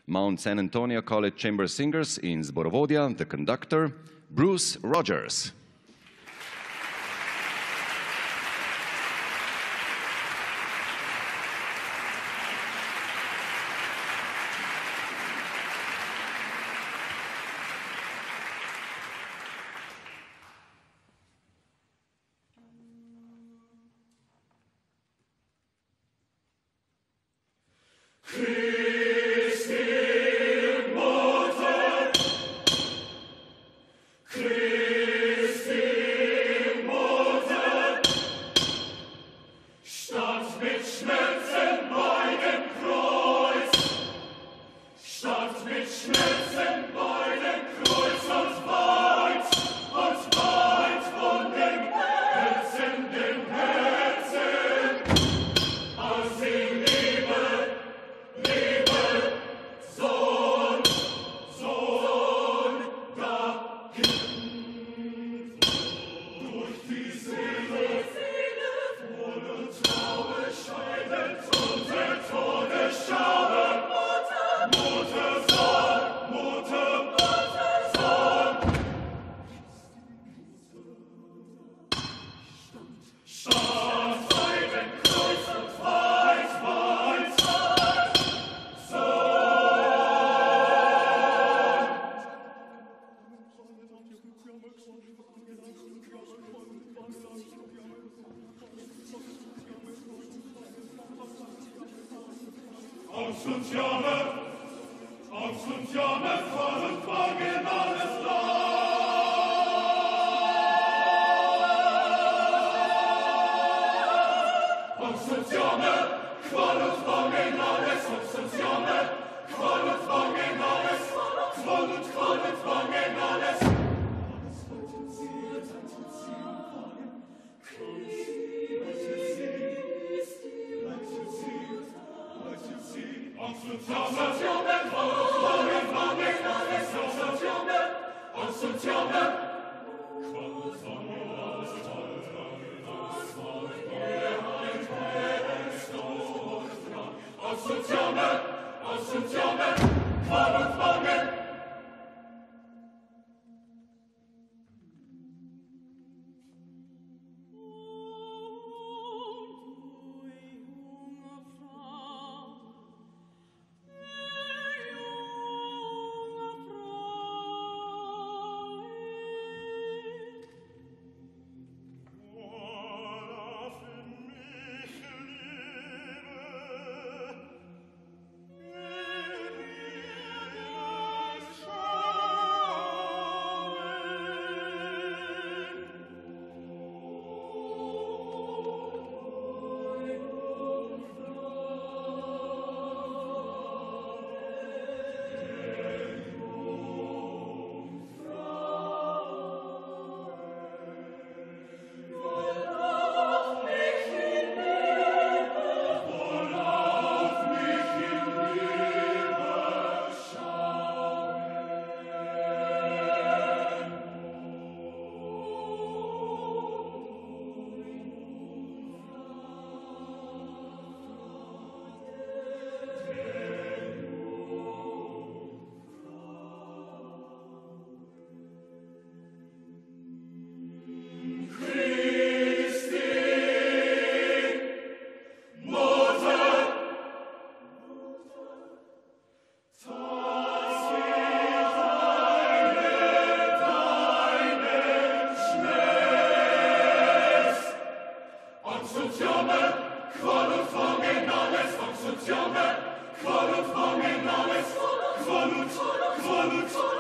Mount San Antonio College Chamber Singers in Zborovodja, the conductor, Bruce Rogers. Christi Mutter, Christi Mutter, stand mit Schmerzen bei dem Kreuz, stand mit Schmerzen bei dem Kreuz und weit von dem Herzen, als sie Angst und Jammer, Qual und Bangen, alles da. Angst und Jammer, Qual und Bangen, alles, Angst und Jammer, Qual und Bangen, alles, Qual und Bangen, alles. Alles wollten sie empfangen, Angst und Jammer, Angst und Jammer, Qual und Bangen. Qual und Bangen, alles, Qual und